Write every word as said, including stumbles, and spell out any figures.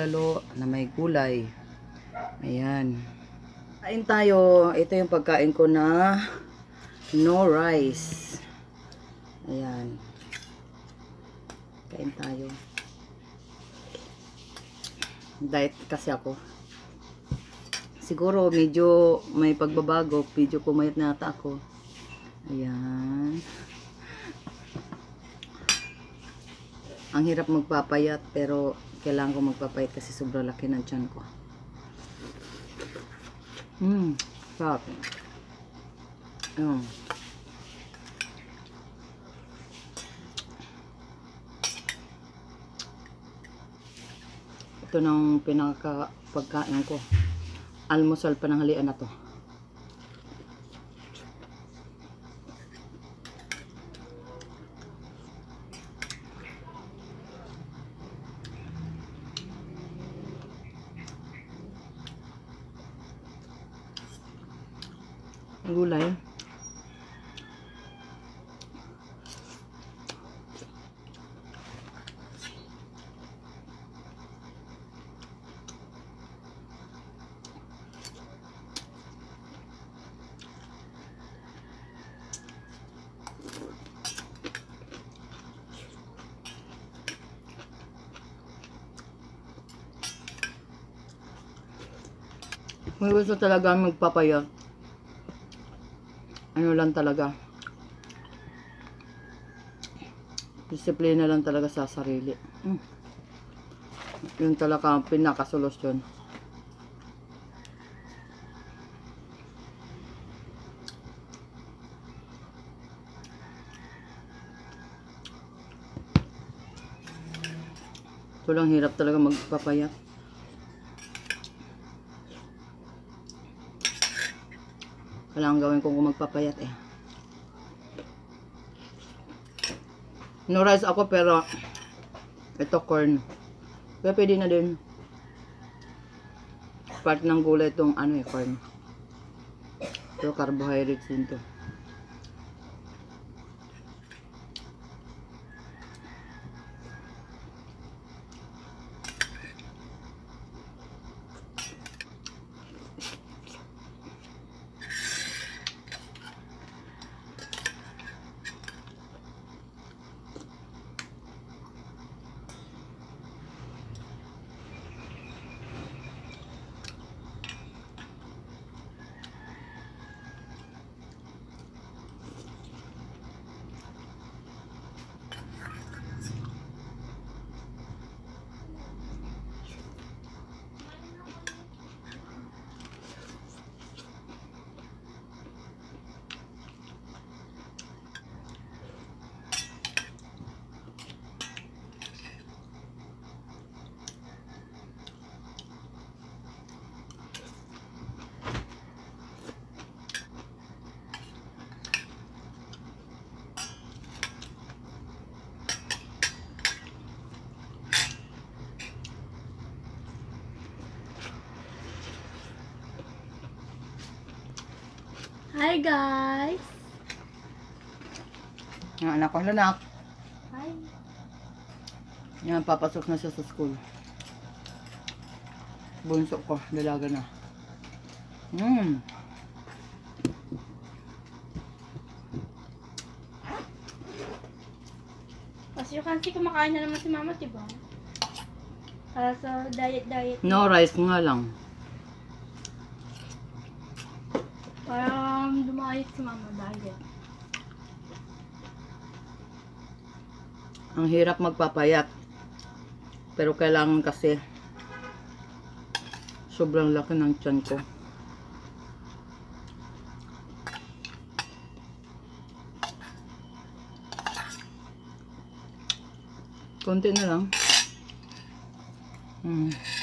bulalo na may gulay. Ayan. Kain tayo. Ito yung pagkain ko na no rice. Ayan. Kain tayo. Diet kasi ako. Siguro medyo may pagbabago. Medyo pumayat na ata ako. Ayan. Ang hirap magpapayat pero kailangan ko magpapayat kasi sobrang laki ng tiyan ko. Mmm. Sarap. Ayan. Ito ng pinakapagkain ko. Almusal pananghalian na to. Gulay. May gusto talaga magpapayat. Ano lang talaga. Disiplina lang talaga sa sarili. Mm. Yun talaga ang pinakasolusyon. Ito lang hirap talaga magpapayat. Kailangan gawin ko kung magpapayat eh. No rice ako pero ito corn. Kaya pwede na din. Part ng gulay itong ano eh, corn. Pero carbohydrates din to. Hi guys! Ang anak ko, lanak. Hi! Yan, papasok na siya sa school. Bunso ko, dalaga na. Mmm. Kasi you can see kumakain na naman si mama, diba? Para sa diet-diet. No rice nga lang. Parang dumayet si mama diet. Ang hirap magpapayat. Pero kailangan kasi sobrang laki ng tiyan ko. Konti na lang. Hmm.